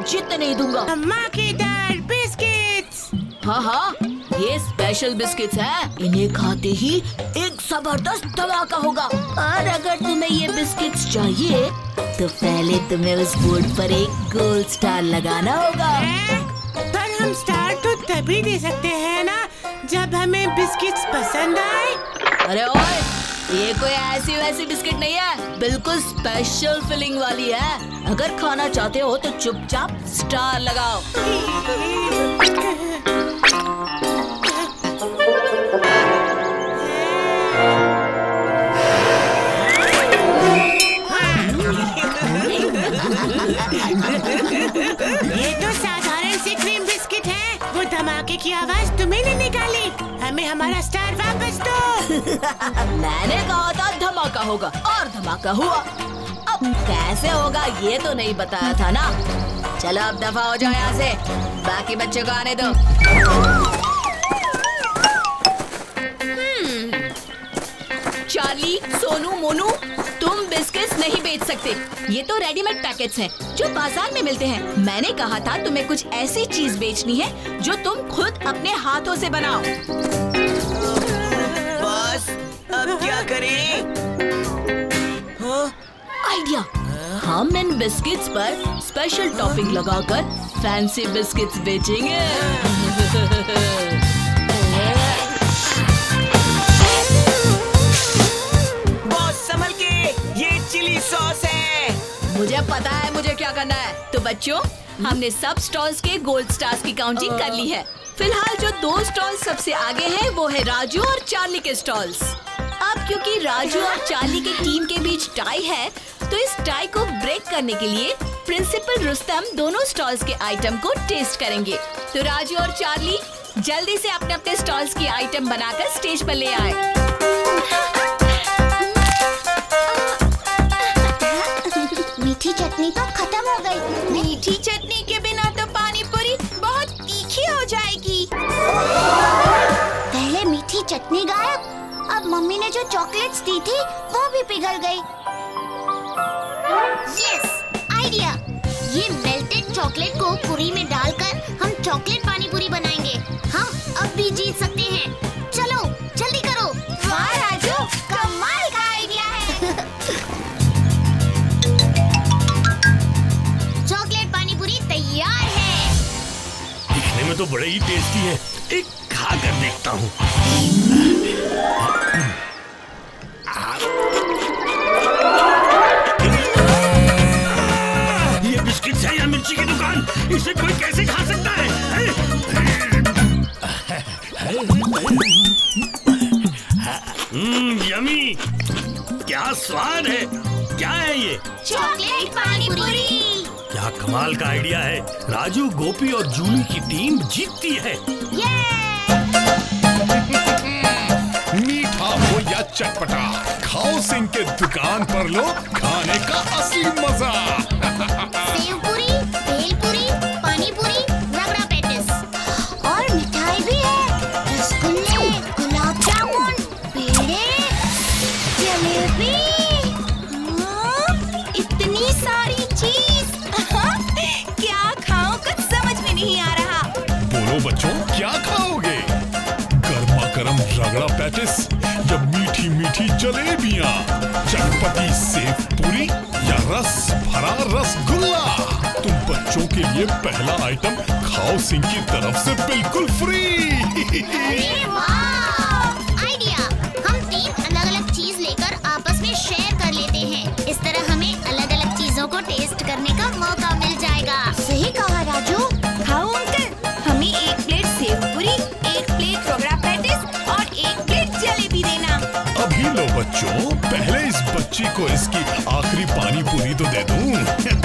जीतने नहीं दूंगा। धमाकेदार बिस्किट्स। हाँ हाँ, ये स्पेशल बिस्किट्स हैं। इन्हें खाते ही एक जबरदस्त धमाका होगा। और अगर तुम्हें ये बिस्किट्स चाहिए तो पहले तुम्हें उस बोर्ड पर एक गोल्ड स्टार लगाना होगा। पर हम स्टार तो तभी दे सकते हैं ना जब हमें बिस्किट्स पसंद आए। अरे ओए, ये कोई ऐसी वैसी बिस्किट नहीं है, बिल्कुल स्पेशल फीलिंग वाली है। अगर खाना चाहते हो तो चुपचाप स्टार लगाओ। ये तो साधारण सी क्रीम बिस्किट है। वो धमाके की आवाज तुम्हें नहीं निकाली। हमें हमारा स्टार वापस दो। मैंने कहा था धमाका होगा और धमाका हुआ। अब कैसे होगा ये तो नहीं बताया था ना। चलो अब दफा हो जाओ यहाँ से, बाकी बच्चों को आने दो। चार्ली, सोनू, मोनू, तुम बिस्किट्स नहीं बेच सकते। ये तो रेडीमेड पैकेट्स हैं जो बाजार में मिलते हैं। मैंने कहा था तुम्हें कुछ ऐसी चीज बेचनी है जो तुम खुद अपने हाथों से बनाओ। बस अब क्या करें? आइडिया, हम इन बिस्किट्स पर स्पेशल टॉपिंग लगाकर फैंसी बिस्किट्स बेचेंगे। सॉस है। मुझे पता है मुझे क्या करना है। तो बच्चों, हमने सब स्टॉल्स के गोल्ड स्टार्स की काउंटिंग कर ली है। फिलहाल जो 2 स्टॉल्स सबसे आगे हैं वो है राजू और चार्ली के स्टॉल्स। अब क्योंकि राजू और चार्ली की टीम के बीच टाई है, तो इस टाई को ब्रेक करने के लिए प्रिंसिपल रुस्तम दोनों स्टॉल्स के आइटम को टेस्ट करेंगे। तो राजू और चार्ली जल्दी से अपने अपने स्टॉल्स की आइटम बनाकर स्टेज पर ले आए। मीठी चटनी तो खत्म हो गई। मीठी चटनी के बिना तो पानी पूरी बहुत तीखी हो जाएगी। पहले मीठी चटनी गायब, अब मम्मी ने जो चॉकलेट्स दी थी वो भी पिघल गई। Yes, idea. ये मेल्टेड चॉकलेट को पूरी में डालकर हम चॉकलेट पानी पूरी बनाएंगे। हम अब भी जीत सकते हैं। चलो जल्दी करो। वाह राजू, कमाल का आइडिया है। चॉकलेट पानी पूरी तैयार है। दिखने में तो बड़े ही टेस्टी है। एक खा कर देखता हूँ। ये बिस्किट्स है या मिर्ची की दुकान? इसे कोई कैसे खा सकता है? यमी, क्या स्वाद है। क्या है ये? चॉकलेट पानी पूरी। क्या कमाल का आइडिया है। राजू, गोपी और जूली की टीम जीतती है। मीठा हो या चटपटा, खाओ सिंह के दुकान पर लो खाने का असली मजा। सेव पूरी, भेल पूरी, पानी पूरी, रगड़ा पेटिस और मिठाई भी है। रसगुल्ले, गुलाब जामुन, पेड़े, जलेबी। इतनी सारी चीज। क्या खाऊं कुछ समझ में नहीं आ रहा। बोलो बच्चों, क्या खाओगे? गर्मा गर्म रगड़ा पैटिस या मीठी मीठी जलेबियां, चटपटी सेव पूरी या रस भरा रसगुल्ला। तुम बच्चों के लिए पहला आइटम खाओ सिंह की तरफ से बिल्कुल फ्री। अरे वाह, आइडिया। हम 3 अलग-अलग चीज लेकर आपस में शेयर कर लेते हैं। इस तरह हमें अलग-अलग चीजों को टेस्ट करने का मौका मिल जाएगा। सही कहा राजू। खाओ अंकल, हमें 1 प्लेट सेव पूरी, 1 प्लेट रगड़ा पैटिस और 1 प्लेट जलेबी देना। अभी लो बच्चों, पहले इस बच्ची को इसकी आखिरी पानी पूरी तो दे दूं।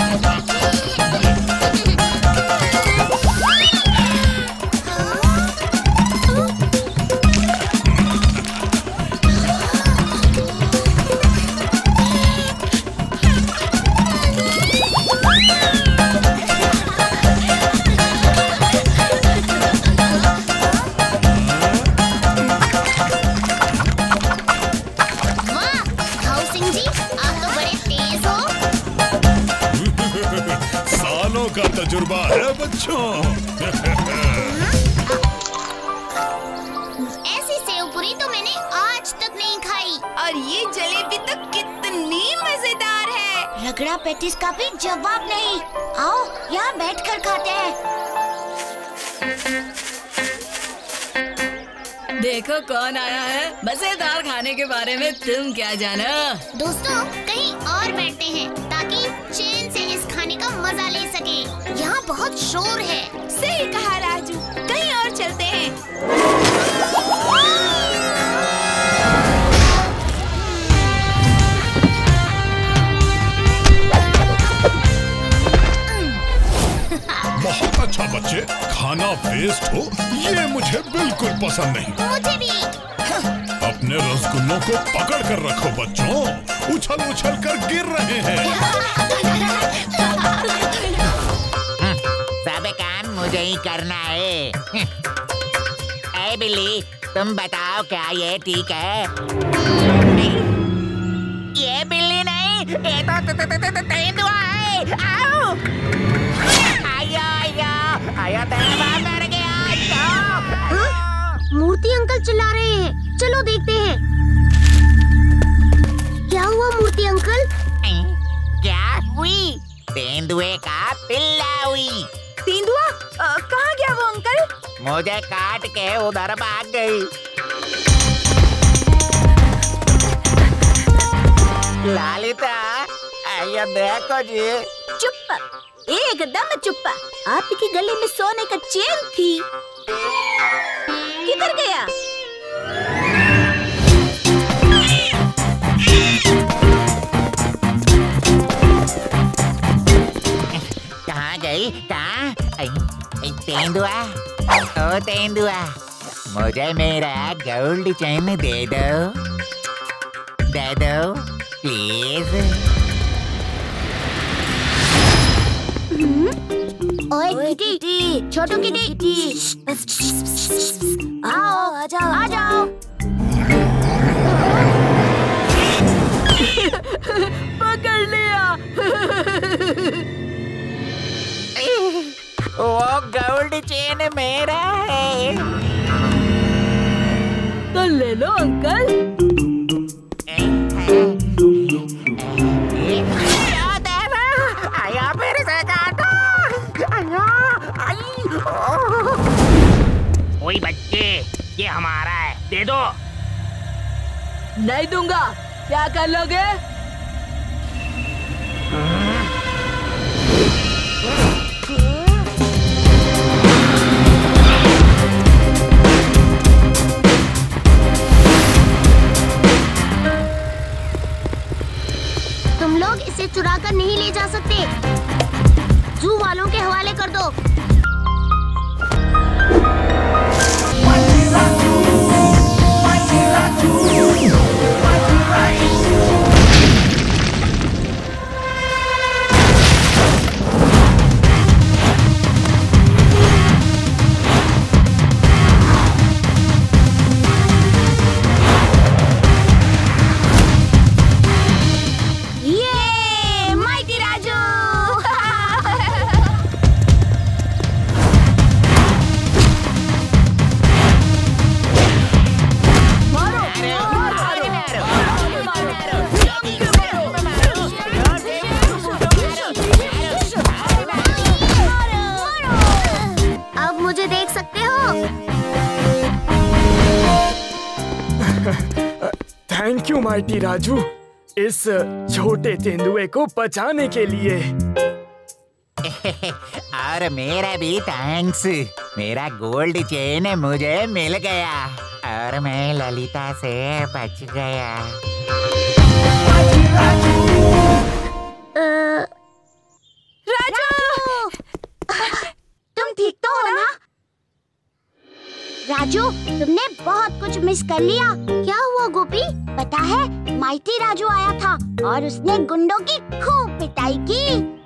बच्चों। ऐसी सेव पूरी तो मैंने आज तक नहीं खाई। और ये जलेबी तो कितनी मजेदार है। रगड़ा पैटिस का भी जवाब नहीं। आओ यहाँ बैठकर खाते हैं। देखो कौन आया है। मजेदार खाने के बारे में तुम क्या जाना। दोस्तों कहीं और बैठते हैं ताकि चैन से इस खाने का मजा ले सके। यहाँ बहुत शोर है। सही कहा राजू, कहीं और चलते हैं। बहुत अच्छा बच्चे, खाना वेस्ट हो ये मुझे बिल्कुल पसंद नहीं। मुझे भी। अपने रसगुल्लों को पकड़ कर रखो बच्चों, उछल उछल कर गिर रहे हैं। सब काम मुझे ही करना है। ए बिल्ली, तुम बताओ क्या ये ठीक है? नहीं, ये बिल्ली नहीं, ये तो तेंदुआ है। आओ! आया तेरा मर गया। मूर्ति अंकल चिल्ला रहे हैं। चलो देखते हैं। क्या हुआ मूर्ति अंकल? क्या हुई? तेंदुए का पिल्ला हुई। तेंदुआ कहाँ गया वो अंकल? मुझे काट के उधर भाग गई। लालिता, आइए देखो जी। चुप, एकदम चुप। आपकी गले में सोने का चेन थी, किधर गया? कहाँ गई? कहाँ? तेंदुआ, ओ तेंदुआ, मुझे मेरा गोल्ड चेन दे दो प्लीज। ओए किटी, छोटू किटी, आओ, आ जाओ। पकड़ लिया। वो गोल्ड चेन मेरा है। तो ले लो अंकल। आया फिर से काटो। ओए बच्चे, ये हमारा है, दे दो। नहीं दूंगा। क्या कर लोगे? तुम लोग इसे चुरा कर नहीं ले जा सकते। जू वालों के हवाले कर दो। ये माइटी राजू। अब मुझे देख सकते हो। थैंक यू माइटी राजू, इस छोटे तेंदुए को बचाने के लिए। और मेरा भी थैंक्स। मेरा गोल्ड चेन मुझे मिल गया और मैं ललिता से बच गया। राजू, तुम ठीक तो हो ना? राजू, तुमने बहुत कुछ मिस कर लिया। क्या हुआ गोपी? पता है, माइटी राजू आया था और उसने गुंडों की खूब पिटाई की।